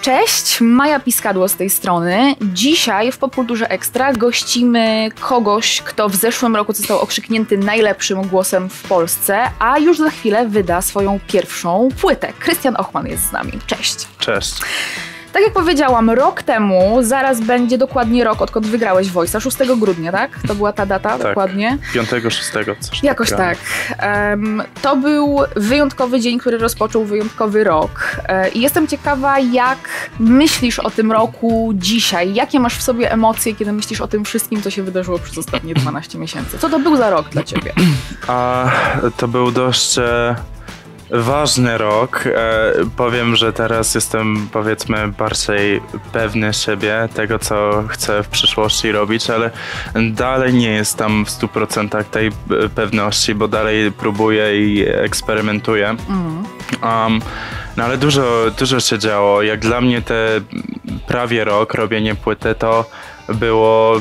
Cześć, Maja Piskadło z tej strony. Dzisiaj w Popkulturze Ekstra gościmy kogoś, kto w zeszłym roku został okrzyknięty najlepszym głosem w Polsce, a już za chwilę wyda swoją pierwszą płytę. Krystian Ochman jest z nami. Cześć. Cześć. Tak jak powiedziałam, rok temu, zaraz będzie dokładnie rok, odkąd wygrałeś Voice'a, 6 grudnia, tak? To była ta data, tak, dokładnie? 5-6, coś jakoś takiego. Tak. To był wyjątkowy dzień, który rozpoczął wyjątkowy rok. I jestem ciekawa, jak myślisz o tym roku dzisiaj? Jakie masz w sobie emocje, kiedy myślisz o tym wszystkim, co się wydarzyło przez ostatnie 12 miesięcy? Co to był za rok dla ciebie? To był dość ważny rok. Powiem, że teraz jestem, powiedzmy, bardziej pewny siebie, tego co chcę w przyszłości robić, ale dalej nie jest tam w 100% tej pewności, bo dalej próbuję i eksperymentuję. No ale dużo się działo. Jak dla mnie te prawie rok robienie płyty to było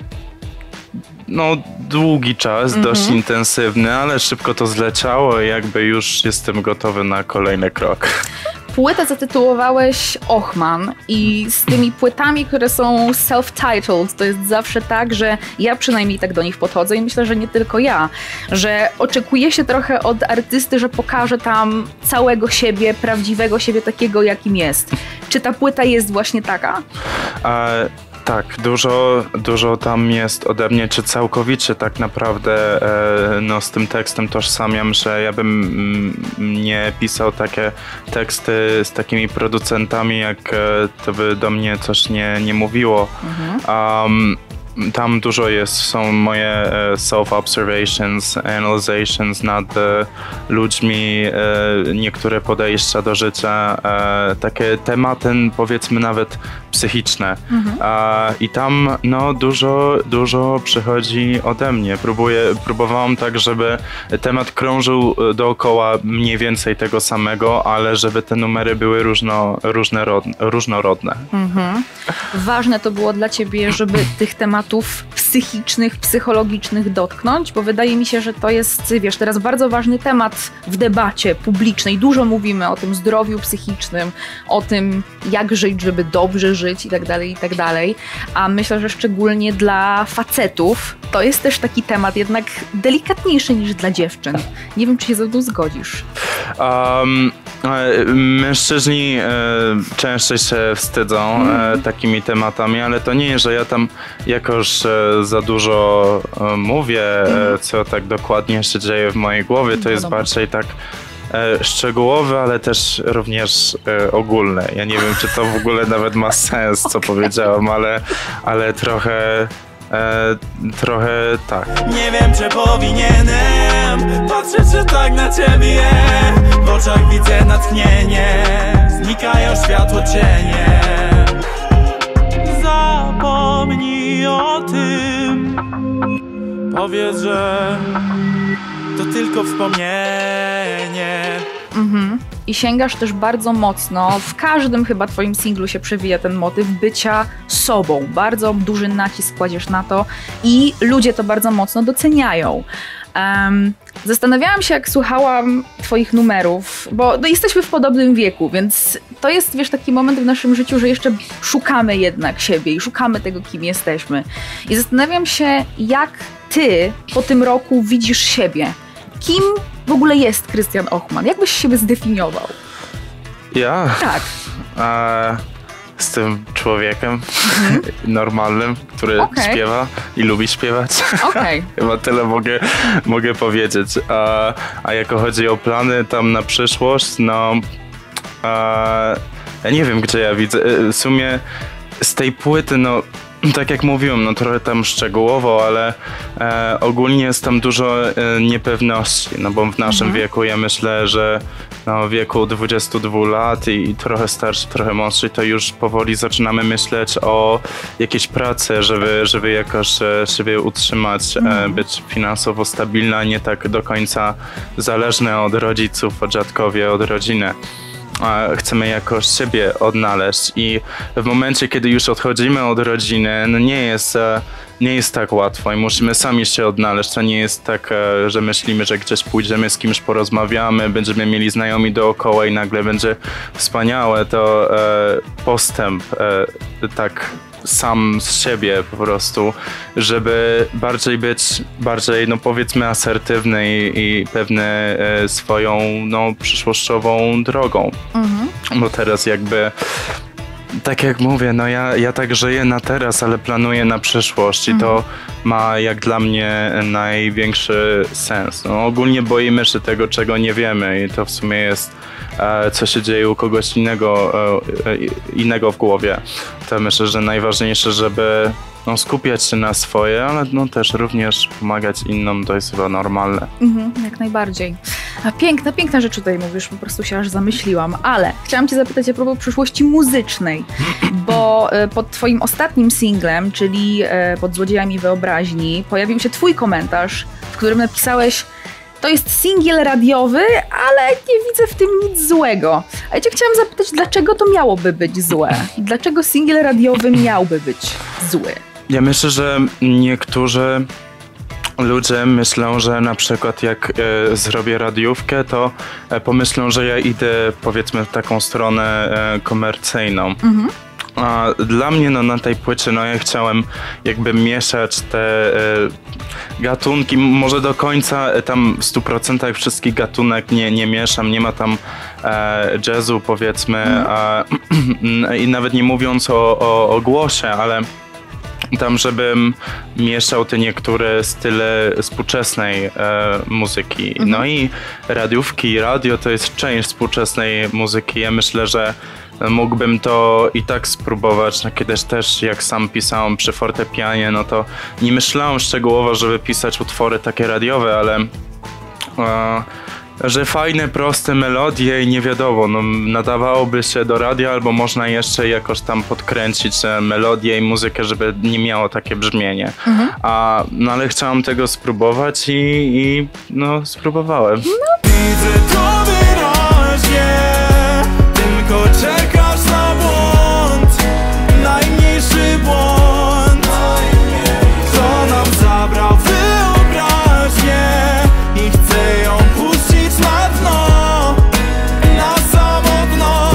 długi czas, dość intensywny, ale szybko to zleciało i jakby już jestem gotowy na kolejny krok. Płytę zatytułowałeś Ochman i z tymi płytami, które są self-titled, to jest zawsze tak, że ja przynajmniej tak do nich podchodzę i myślę, że nie tylko ja, że oczekuje się trochę od artysty, że pokaże tam całego siebie, prawdziwego siebie takiego, jakim jest. Czy ta płyta jest właśnie taka? Tak, dużo tam jest ode mnie, czy całkowicie tak naprawdę z tym tekstem tożsamiam, że ja bym nie pisał takie teksty z takimi producentami, jak to by do mnie coś nie mówiło. Tam dużo są moje self-observations, analyzations nad ludźmi, niektóre podejścia do życia, takie tematy, powiedzmy nawet psychiczne. I tam dużo przychodzi ode mnie. Próbowałam tak, żeby temat krążył dookoła mniej więcej tego samego, ale żeby te numery były różnorodne. Ważne to było dla ciebie, żeby tych tematów psychicznych, psychologicznych dotknąć, bo wydaje mi się, że to jest, wiesz, teraz bardzo ważny temat w debacie publicznej. Dużo mówimy o tym zdrowiu psychicznym, o tym, jak żyć, żeby dobrze żyć i tak dalej. A myślę, że szczególnie dla facetów to jest też taki temat jednak delikatniejszy niż dla dziewczyn. Nie wiem, czy się ze mną zgodzisz. Mężczyźni częściej się wstydzą takimi tematami, ale to nie jest, że ja tam jakoś za dużo mówię, co tak dokładnie się dzieje w mojej głowie. To jest bardziej tak szczegółowe, ale też również ogólne. Ja nie wiem, czy to w ogóle nawet ma sens, co powiedziałem, ale trochę tak. Nie wiem, czy powinienem patrzeć, że tak na ciebie. W oczach widzę natchnienie, znikają światło cienie. Zapomnij o tym, powiedz, że to tylko wspomnienie. I sięgasz też bardzo mocno, w każdym chyba twoim singlu się przewija ten motyw bycia sobą. Bardzo duży nacisk kładziesz na to i ludzie to bardzo mocno doceniają. Zastanawiałam się, jak słuchałam twoich numerów, bo jesteśmy w podobnym wieku, więc to jest, wiesz, taki moment w naszym życiu, że jeszcze szukamy jednak siebie i szukamy tego, kim jesteśmy. I zastanawiam się, jak ty po tym roku widzisz siebie. Kim w ogóle jest Krystian Ochman? Jak byś siebie zdefiniował? Ja? Tak. Jestem człowiekiem normalnym, który śpiewa i lubi śpiewać. Chyba tyle mogę powiedzieć. A jak chodzi o plany tam na przyszłość, ja nie wiem, gdzie ja widzę. W sumie z tej płyty, tak jak mówiłem, trochę tam szczegółowo, ale ogólnie jest tam dużo niepewności, bo w naszym wieku, ja myślę, że w wieku 22 lat i trochę starszy, trochę młodszy, to już powoli zaczynamy myśleć o jakiejś pracy, żeby jakoś siebie utrzymać, być finansowo stabilna, nie tak do końca zależne od rodziców, od dziadkowie, od rodziny. chcemy jakoś siebie odnaleźć i w momencie, kiedy już odchodzimy od rodziny, no nie jest tak łatwo i musimy sami się odnaleźć. To nie jest tak, że myślimy, że gdzieś pójdziemy, z kimś porozmawiamy, będziemy mieli znajomi dookoła i nagle będzie wspaniałe. To postęp tak sam z siebie po prostu, żeby być bardziej, no powiedzmy, asertywny i pewny swoją, no, przyszłościową drogą. Bo teraz jakby tak jak mówię, no ja tak żyję na teraz, ale planuję na przyszłość i to ma jak dla mnie największy sens. No, ogólnie boimy się tego, czego nie wiemy i to w sumie jest co się dzieje u kogoś innego w głowie. To myślę, że najważniejsze, żeby skupiać się na swoje, ale też również pomagać innym, to jest chyba normalne. Jak najbardziej. A piękne rzeczy tutaj mówisz, po prostu się aż zamyśliłam, ale chciałam cię zapytać a propos przyszłości muzycznej, bo pod twoim ostatnim singlem, czyli pod Złodziejami Wyobraźni, pojawił się twój komentarz, w którym napisałeś: to jest singiel radiowy, ale nie widzę w tym nic złego. A ja cię chciałam zapytać, dlaczego to miałoby być złe? Dlaczego singiel radiowy miałby być zły? Ja myślę, że niektórzy ludzie myślą, że na przykład jak zrobię radiówkę, to pomyślą, że ja idę, powiedzmy, w taką stronę komercyjną. A dla mnie na tej płycie ja chciałem jakby mieszać te gatunki, może do końca tam w 100% wszystkich gatunek nie mieszam, nie ma tam jazzu, powiedzmy, i nawet nie mówiąc o głosie, ale tam, żebym mieszał te niektóre style współczesnej muzyki. No i radiówki, radio to jest część współczesnej muzyki. Ja myślę, że mógłbym to i tak spróbować. Kiedyś też, jak sam pisałem przy fortepianie, no to nie myślałem szczegółowo, żeby pisać utwory takie radiowe, ale że fajne, proste melodie i nie wiadomo, nadawałoby się do radia, albo można jeszcze jakoś tam podkręcić melodię i muzykę, żeby nie miało takie brzmienie. Ale chciałem tego spróbować i spróbowałem. Widzę to wyraźnie, tylko czekasz na błąd, najmniejszy błąd, kto nam zabrał wyobraźnię i chce ją puścić na dno, na samo dno.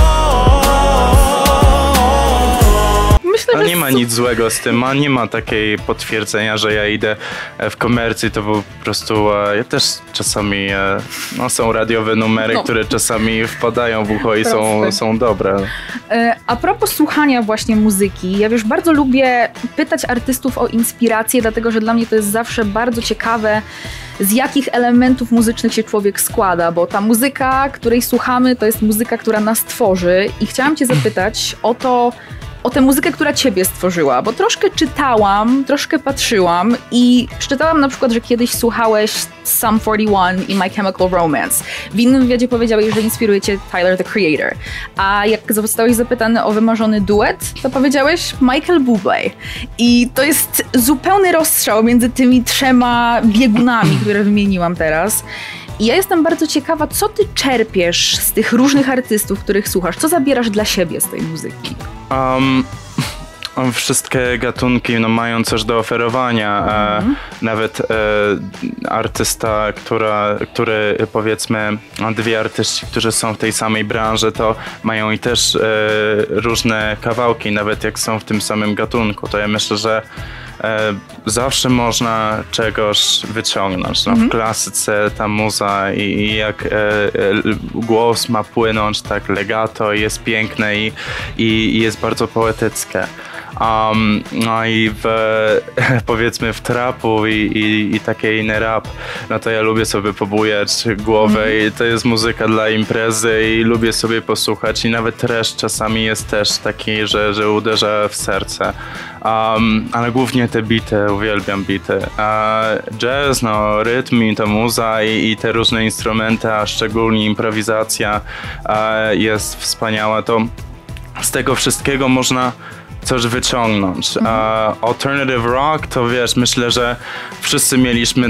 Myślę, że nie ma nic złego z tym, nie ma takiej potwierdzenia, że ja idę w komercji, to po prostu ja też czasami są radiowe numery, które czasami wpadają w ucho i są dobre. A propos słuchania właśnie muzyki, ja wiesz, bardzo lubię pytać artystów o inspirację, dlatego że dla mnie to jest zawsze bardzo ciekawe, z jakich elementów muzycznych się człowiek składa, bo ta muzyka, której słuchamy, to jest muzyka, która nas tworzy i chciałam cię zapytać o tę muzykę, która ciebie stworzyła, bo troszkę czytałam, troszkę patrzyłam i przeczytałam na przykład, że kiedyś słuchałeś Sum 41 i My Chemical Romance. W innym wywiadzie powiedziałeś, że inspiruje cię Tyler, the Creator. A jak zostałeś zapytany o wymarzony duet, to powiedziałeś Michael Bublé. I to jest zupełny rozstrzał między tymi trzema biegunami, które wymieniłam teraz. I ja jestem bardzo ciekawa, co ty czerpiesz z tych różnych artystów, których słuchasz? Co zabierasz dla siebie z tej muzyki? Wszystkie gatunki mają coś do oferowania. Nawet artysta, który powiedzmy, dwie artyści, którzy są w tej samej branży, to mają i też różne kawałki, nawet jak są w tym samym gatunku. To ja myślę, że zawsze można czegoś wyciągnąć. W klasyce ta muza i jak głos ma płynąć, tak legato jest piękne i jest bardzo poetyckie. No i powiedzmy w trapu i takie inne rap, no to ja lubię sobie pobujać głowę i to jest muzyka dla imprezy i lubię sobie posłuchać i nawet trash czasami jest też taki, że uderza w serce. Ale głównie te bity, uwielbiam bity. Jazz, rytm i ta muza i te różne instrumenty, a szczególnie improwizacja jest wspaniała. To z tego wszystkiego można coś wyciągnąć. Alternative rock to wiesz, myślę, że wszyscy mieliśmy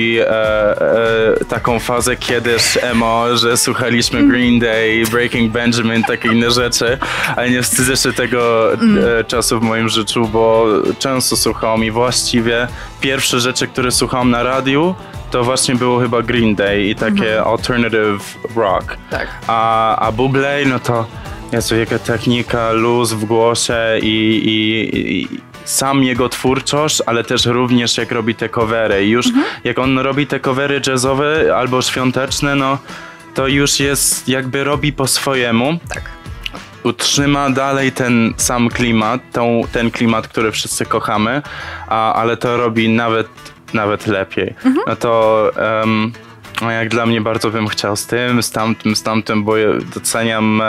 taką fazę kiedyś emo, że słuchaliśmy Green Day, Breaking Benjamin, takie inne rzeczy, ale nie wstydzę się tego czasu w moim życiu, bo często słuchałem i właściwie pierwsze rzeczy, które słuchałem na radiu, to właśnie było chyba Green Day i takie alternative rock. Tak. A Bublé, no to Jezu, jaka technika, luz w głosie i sam jego twórczość, ale też również jak robi te covery. I już jak on robi te covery jazzowe albo świąteczne, no to już jest jakby robi po swojemu. Tak. Utrzyma dalej ten sam klimat, ten klimat, który wszyscy kochamy, ale to robi nawet lepiej. No to jak dla mnie bardzo bym chciał z tamtym, bo ja doceniam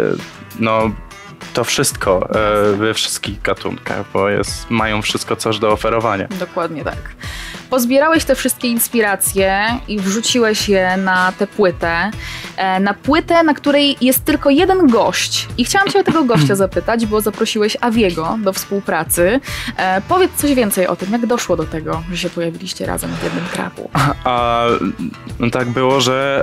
to wszystko we wszystkich gatunkach, bo mają wszystko coś do oferowania. Dokładnie tak. Pozbierałeś te wszystkie inspiracje i wrzuciłeś je na tę płytę. Na płytę, na której jest tylko jeden gość. I chciałam cię o tego gościa zapytać, bo zaprosiłeś Aviego do współpracy. Powiedz coś więcej o tym, jak doszło do tego, że się pojawiliście razem w jednym tracku. No tak było, że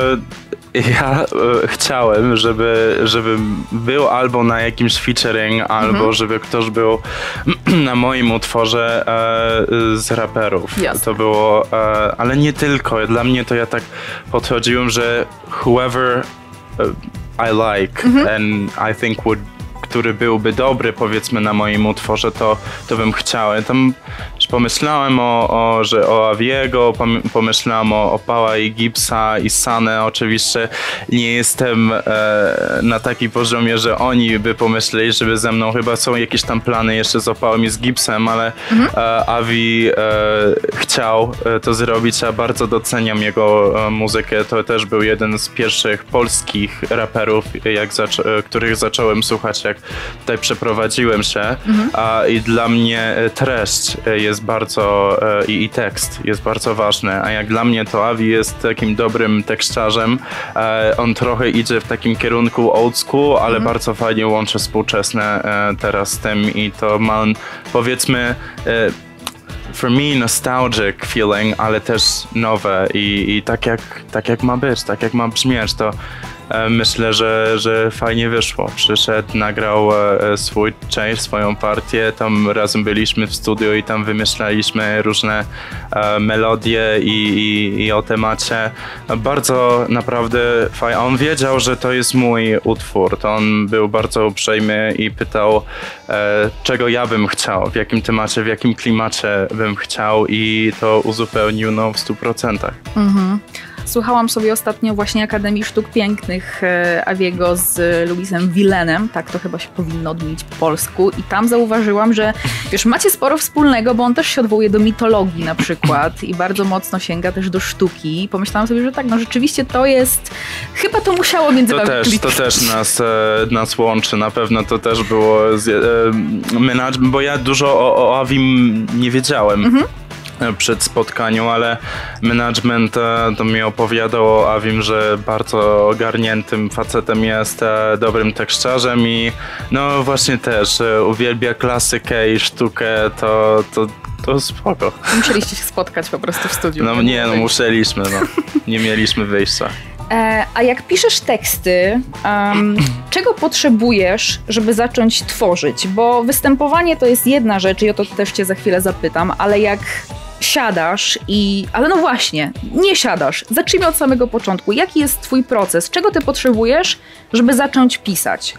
ja chciałem, żeby był albo na jakimś featuring, albo żeby ktoś był na moim utworze z raperów. Jasne. To było, ale nie tylko. Dla mnie to ja tak podchodziłem, że whoever I like and I think który byłby dobry, powiedzmy, na moim utworze, to bym chciał. Tam pomyślałem o Aviego, pomyślałem o Pała i Gipsa i Sanę. Oczywiście nie jestem na takim poziomie, że oni by pomyśleli, żeby ze mną, chyba są jakieś tam plany jeszcze z Opałem i z Gipsem, ale Avi chciał to zrobić, a bardzo doceniam jego muzykę. To też był jeden z pierwszych polskich raperów, których zacząłem słuchać, jak tutaj przeprowadziłem się, i dla mnie treść jest bardzo i tekst jest bardzo ważny, a jak dla mnie to Avi jest takim dobrym tekściarzem, on trochę idzie w takim kierunku old school, ale bardzo fajnie łączy współczesne teraz z tym i to ma, powiedzmy, for me nostalgic feeling, ale też nowe i tak jak ma być, tak jak ma brzmieć, to myślę, że fajnie wyszło. Przyszedł, nagrał swoją partię, tam razem byliśmy w studiu i tam wymyślaliśmy różne melodie i o temacie. Bardzo naprawdę fajnie. On wiedział, że to jest mój utwór. To on był bardzo uprzejmy i pytał, czego ja bym chciał, w jakim temacie, w jakim klimacie bym chciał i to uzupełnił w 100%. Słuchałam sobie ostatnio właśnie Akademii Sztuk Pięknych Aviego z Louisem Villenem, tak to chyba się powinno odmienić po polsku, i tam zauważyłam, że już macie sporo wspólnego, bo on też się odwołuje do mitologii na przykład i bardzo mocno sięga też do sztuki. Pomyślałam sobie, że tak, no rzeczywiście to jest, chyba to musiało między wami to też nas łączy, na pewno to też było bo ja dużo o Avim nie wiedziałem. Przed spotkaniem, ale management to mi opowiadał o Avim, że bardzo ogarniętym facetem jest, dobrym tekściarzem i no właśnie też uwielbia klasykę i sztukę, to spoko. Musieliście się spotkać po prostu w studiu. No nie, musieliśmy, nie mieliśmy wyjścia. A jak piszesz teksty, czego potrzebujesz, żeby zacząć tworzyć? Bo występowanie to jest jedna rzecz i o to też cię za chwilę zapytam, ale jak siadasz ale no właśnie, nie siadasz. Zacznijmy od samego początku. Jaki jest twój proces? Czego ty potrzebujesz, żeby zacząć pisać?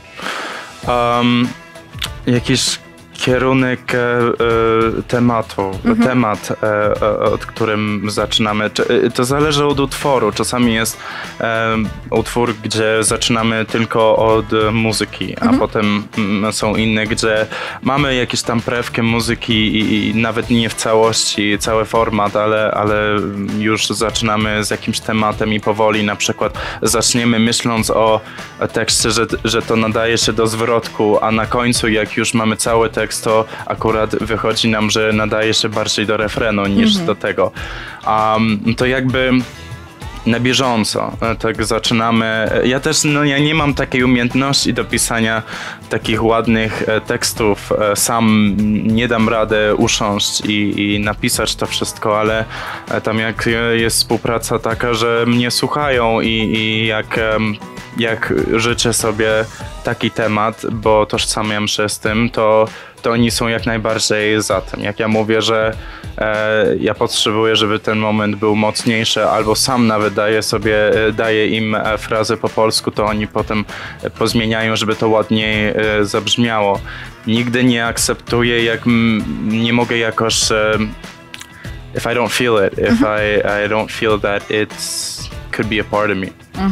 Jakiś kierunek tematu, temat, od którym zaczynamy. To zależy od utworu. Czasami jest utwór, gdzie zaczynamy tylko od muzyki, a potem są inne, gdzie mamy jakieś tam prewkę muzyki i nawet nie w całości, cały format, ale już zaczynamy z jakimś tematem i powoli na przykład zaczniemy myśląc o tekście, że to nadaje się do zwrotku, a na końcu jak już mamy cały tekst, to akurat wychodzi nam, że nadaje się bardziej do refrenu niż do tego. To jakby na bieżąco. Tak zaczynamy. Ja też ja nie mam takiej umiejętności do pisania takich ładnych tekstów. Sam nie dam radę usiąść i napisać to wszystko, ale tam jak jest współpraca taka, że mnie słuchają i jak życzę sobie taki temat, bo tożsamiam się z tym, to oni są jak najbardziej za tym. Jak ja mówię, że ja potrzebuję, żeby ten moment był mocniejszy, albo sam nawet daję im frazę po polsku, to oni potem pozmieniają, żeby to ładniej zabrzmiało. Nigdy nie akceptuję, jak nie mogę jakoś if I don't feel it, if I don't feel that it could be a part of me.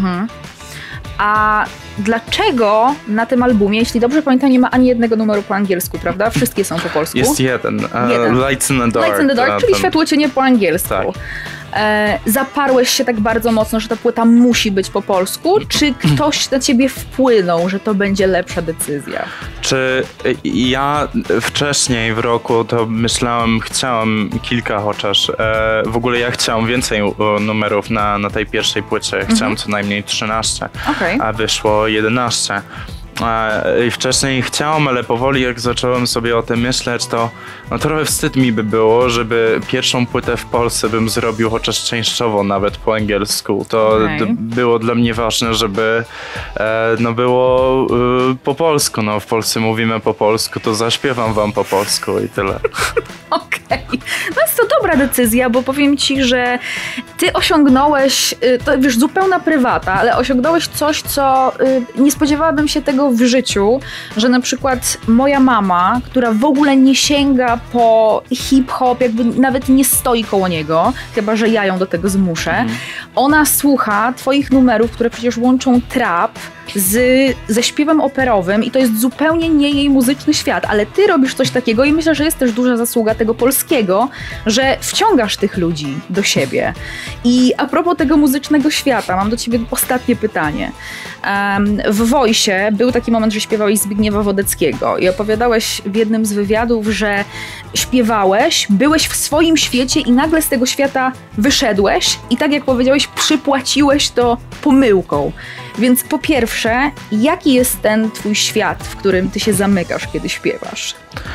A dlaczego na tym albumie, jeśli dobrze pamiętam, nie ma ani jednego numeru po angielsku, prawda? Wszystkie są po polsku. Jest jeden. Lights in the Dark. Lights in the Dark, czyli Światłocienie po angielsku. Tak. Zaparłeś się tak bardzo mocno, że ta płyta musi być po polsku? Czy ktoś na ciebie wpłynął, że to będzie lepsza decyzja? Czy ja wcześniej w roku to chciałem kilka chociaż. W ogóle ja chciałem więcej numerów na tej pierwszej płycie. Chciałem co najmniej 13, a wyszło 11. I wcześniej chciałem, ale powoli jak zacząłem sobie o tym myśleć, to trochę wstyd mi by było, żeby pierwszą płytę w Polsce bym zrobił chociaż częściowo nawet po angielsku. To było dla mnie ważne, żeby było po polsku. No, w Polsce mówimy po polsku, to zaśpiewam wam po polsku i tyle. Okej. No jest to dobra decyzja, bo powiem ci, że ty osiągnąłeś, to wiesz, zupełna prywata, ale osiągnąłeś coś, co nie spodziewałabym się tego w życiu, że na przykład moja mama, która w ogóle nie sięga po hip-hop, jakby nawet nie stoi koło niego, chyba że ja ją do tego zmuszę, ona słucha twoich numerów, które przecież łączą trap ze śpiewem operowym i to jest zupełnie nie jej muzyczny świat, ale ty robisz coś takiego i myślę, że jest też duża zasługa tego polskiego, że wciągasz tych ludzi do siebie. I a propos tego muzycznego świata, mam do ciebie ostatnie pytanie. W Voice był taki moment, że śpiewałeś Zbigniewa Wodeckiego i opowiadałeś w jednym z wywiadów, że śpiewałeś, byłeś w swoim świecie i nagle z tego świata wyszedłeś i tak jak powiedziałeś, przypłaciłeś to pomyłką. Więc po pierwsze, jaki jest ten twój świat, w którym ty się zamykasz, kiedy śpiewasz?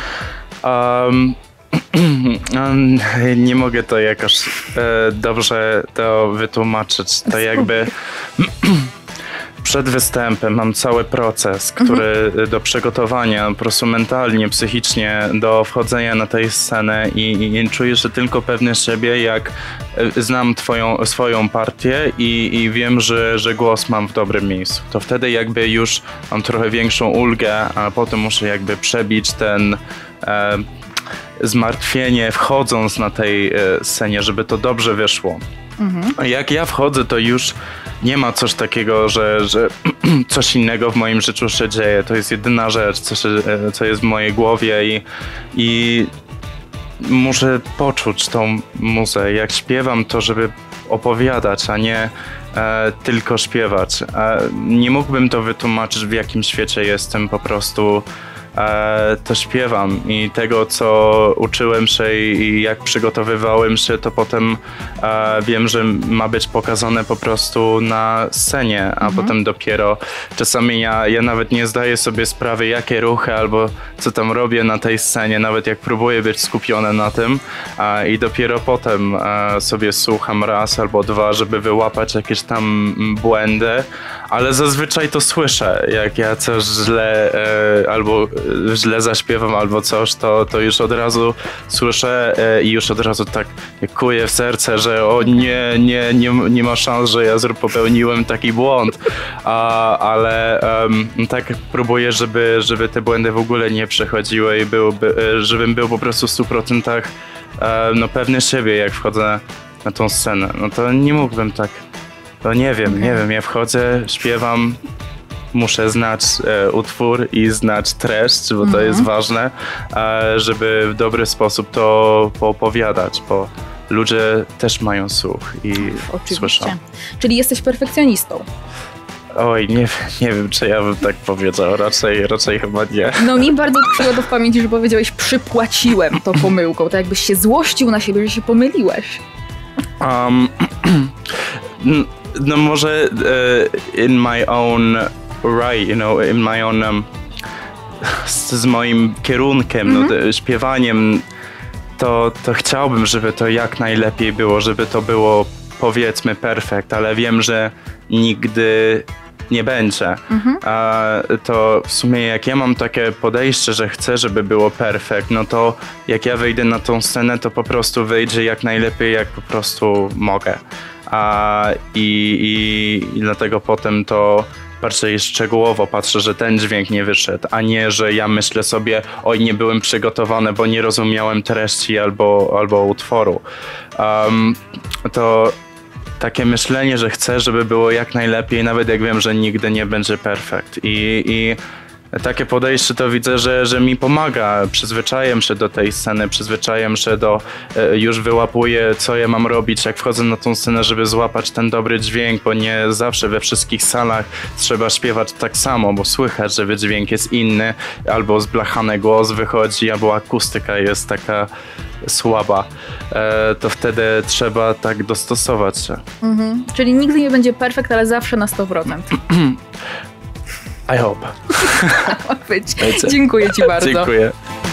Nie mogę to jakoś dobrze to wytłumaczyć. To jakby przed występem mam cały proces, który do przygotowania, po prostu mentalnie, psychicznie do wchodzenia na tę scenę i czuję się tylko pewny siebie, jak znam swoją partię i wiem, że głos mam w dobrym miejscu. To wtedy jakby już mam trochę większą ulgę, a potem muszę jakby przebić ten zmartwienie wchodząc na tej scenie, żeby to dobrze wyszło. Jak ja wchodzę, to już nie ma coś takiego, że coś innego w moim życiu się dzieje. To jest jedyna rzecz, co jest w mojej głowie i muszę poczuć tą muzę. Jak śpiewam, to żeby opowiadać, a nie tylko śpiewać. Nie mógłbym to wytłumaczyć, w jakim świecie jestem, po prostu to śpiewam i tego, co uczyłem się i jak przygotowywałem się, to potem wiem, że ma być pokazane po prostu na scenie, a potem dopiero czasami ja nawet nie zdaję sobie sprawy, jakie ruchy albo co tam robię na tej scenie, nawet jak próbuję być skupiony na tym i dopiero potem sobie słucham raz albo dwa, żeby wyłapać jakieś tam błędy, ale zazwyczaj to słyszę, jak ja coś albo źle zaśpiewam albo coś, to już od razu słyszę i już od razu tak kuję w serce, że o nie ma szans, że ja popełniłem taki błąd, ale tak próbuję, żeby te błędy w ogóle nie przechodziły i żebym był po prostu w 100% pewny siebie, jak wchodzę na tą scenę. No to nie mógłbym tak, to nie wiem, ja wchodzę, śpiewam, muszę znać utwór i znać treść, bo to jest ważne, żeby w dobry sposób to poopowiadać, bo ludzie też mają słuch i słyszą. Czyli jesteś perfekcjonistą? Oj, nie wiem, czy ja bym tak powiedział, raczej chyba nie. No mi bardzo tkwiło to w pamięci, że powiedziałeś, przypłaciłem to pomyłką, tak jakbyś się złościł na siebie, że się pomyliłeś. no może in my own right, you know, in my own z moim kierunkiem, no, śpiewaniem, to chciałbym, żeby to jak najlepiej było, żeby to było, powiedzmy, perfekt, ale wiem, że nigdy nie będzie. To w sumie jak ja mam takie podejście, że chcę, żeby było perfekt, no to jak ja wyjdę na tą scenę, to po prostu wyjdzie jak najlepiej, jak po prostu mogę. I dlatego potem to bardziej szczegółowo patrzę, że ten dźwięk nie wyszedł, a nie, że ja myślę sobie, oj, nie byłem przygotowany, bo nie rozumiałem treści albo utworu. To takie myślenie, że chcę, żeby było jak najlepiej, nawet jak wiem, że nigdy nie będzie perfekt. I takie podejście to widzę, że mi pomaga. Przyzwyczajam się do tej sceny, przyzwyczajam się już wyłapuję, co ja mam robić, jak wchodzę na tą scenę, żeby złapać ten dobry dźwięk, bo nie zawsze we wszystkich salach trzeba śpiewać tak samo, bo słychać, że wydźwięk jest inny, albo zblachany głos wychodzi, albo akustyka jest taka słaba, to wtedy trzeba tak dostosować się. Czyli nigdy nie będzie perfekt, ale zawsze na 100%. I hope. Dziękuję ci bardzo. Dziękuję.